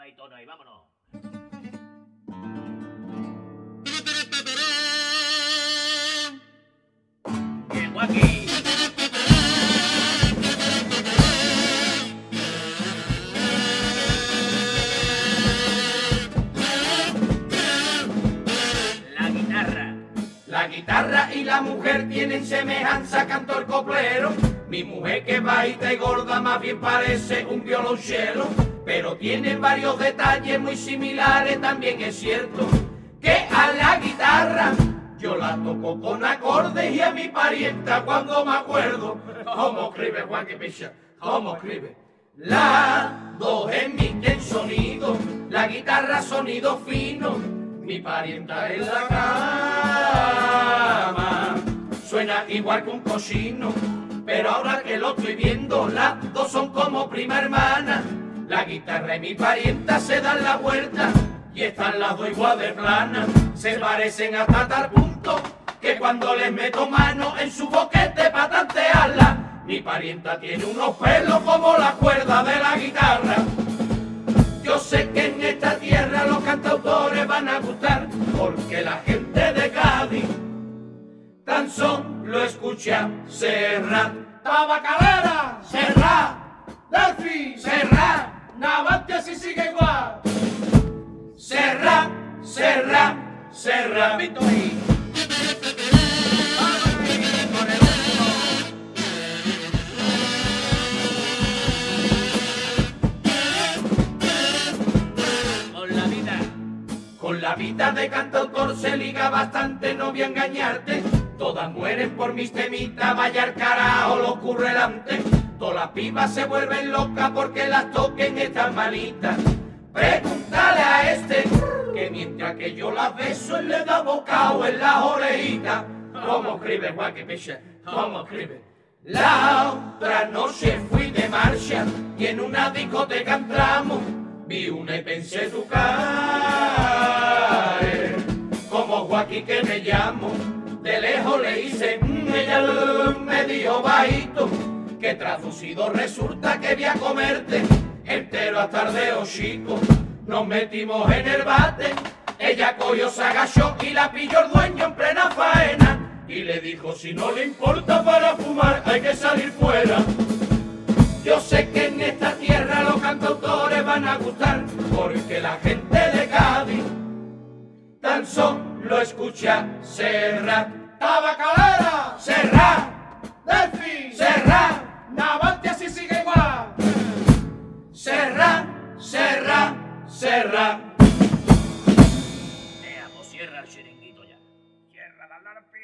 no hay tono ahí, vámonos. Bien, Guaki. La guitarra y la mujer tienen semejanza, cantor coplero. Mi mujer que es bajita y gorda más bien parece un violonchelo, pero tienen varios detalles muy similares. También es cierto que a la guitarra yo la toco con acordes y a mi parienta cuando me acuerdo. ¿Cómo escribe Juanqui Picha? ¿Cómo escribe? La dos emiten sonido, la guitarra sonido fino, mi parienta en la cama suena igual que un cochino, pero ahora que lo estoy viendo, las dos son como prima hermana. La guitarra y mi parienta se dan la vuelta y están las dos igual de plana. Se parecen hasta tal punto que cuando les meto mano en su boquete pa' tantearla, mi parienta tiene unos pelos como la cuerda de la guitarra. Yo sé que en esta tierra los cantautores van a gustar, porque la gente de Cádiz tan solo escucha Serrat, Tabacalera, Serrat, Delfi, Serrat, Navantia si sigue igual. Serrat, Serrat, Serrat. Victory. Con la vida de cantautor se liga bastante, no voy a engañarte. Todas mueren por mis temitas, vaya al carajo lo currelante. Todas las pibas se vuelven locas porque las toquen estas manitas. Pregúntale a este que mientras que yo las beso él le da bocado en las orejitas. ¿Cómo escribe Juanqui Picha? ¿Cómo escribe? La otra noche fui de marcha y en una discoteca entramos. Vi una y pensé tu cara, como Joaquín que me llamo. De lejos le hice, ella me dijo bajito, que traducido resulta que voy a comerte entero hasta el dedo chico. Nos metimos en el bate, ella cogió, se agachó y la pilló el dueño en plena faena. Y le dijo, si no le importa para fumar hay que salir fuera. Yo sé que en esta tierra los cantautores van a gustar, porque la gente de Cádiz tan solo escucha Serrat, Tabacalera, Serrat, Delfi, Serrat, Navantia si sigue igual. Serrat, Serrat, Serrat. Pues cierra el chiringuito ya. Cierra la larpi.